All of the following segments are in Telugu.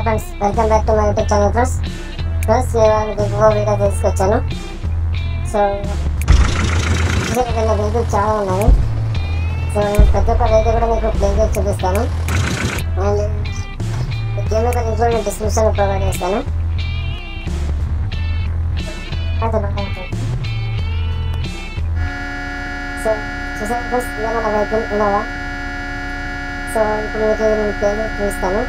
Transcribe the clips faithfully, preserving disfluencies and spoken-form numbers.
Hi friends, welcome back to my YouTube channel friends. Friends నేను మీకు ఇంకో వీడియో తీసుకొచ్చాను. సో చూసేటప్పుడు వెహికల్ చాలా ఉన్నాయి. సో ప్రతి ఒక్క వెహికల్ కూడా మీకు ప్లే చేసి చూపిస్తాను. అండ్ గేమ్ యొక్క లింక్ కూడా నేను డిస్క్రిప్షన్లో ప్రొవైడ్ చేస్తాను. సో చూసాను ఫ్రెండ్స్, ఇదే మన వెహికల్ ఇన్నోవా. సో ఇప్పుడు మీకు నేను ప్లే చేసి చూపిస్తాను.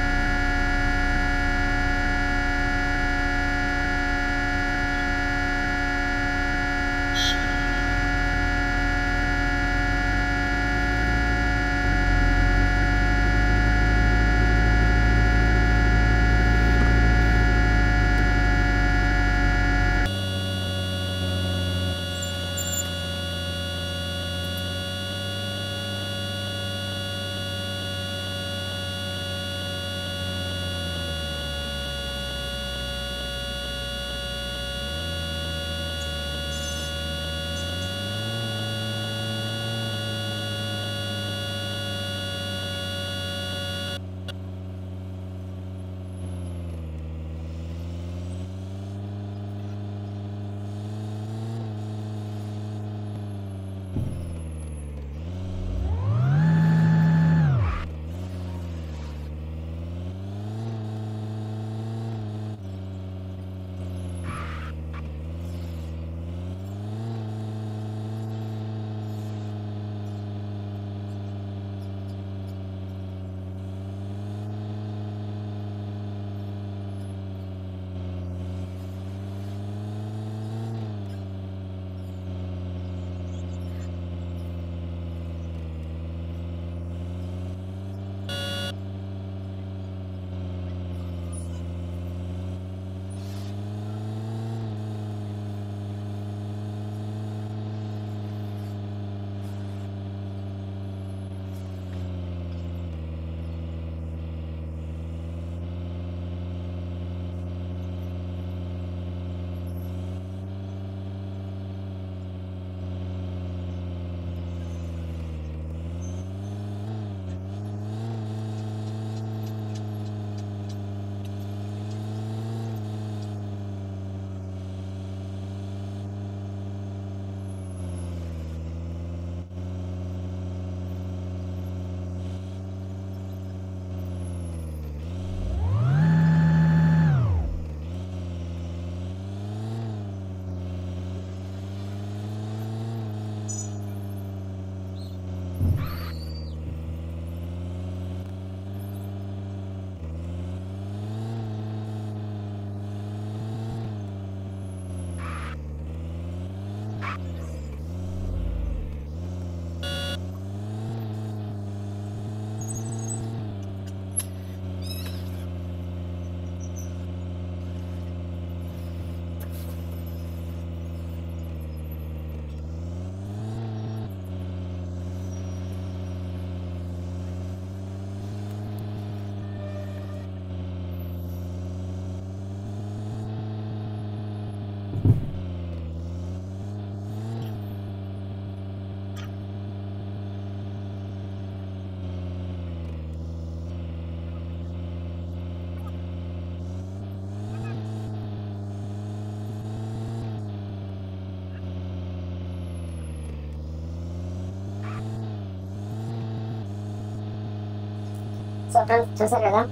సో ఫ్రెండ్స్ చూసారు కదా.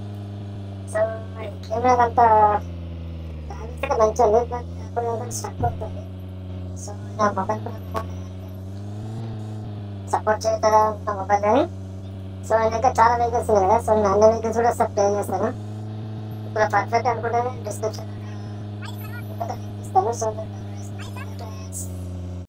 సో కెమెరా అంతా మంచిగా ఉంది, బట్ స్టక్ అవుతుంది. సో నా మొబైల్ సపోర్ట్ చేయగల నా మొబైల్ కానీ. సో ఇంకా చాలా వెహికల్స్ ఉన్నాయి కదా. సో నేను అన్ని వెహికల్స్ కూడా ఒకసారి ప్లే చేస్తాను. ఇప్పుడు పర్ఫెక్ట్ అనుకుంటే డిస్క్రిప్షన్ ఇస్తాను. సో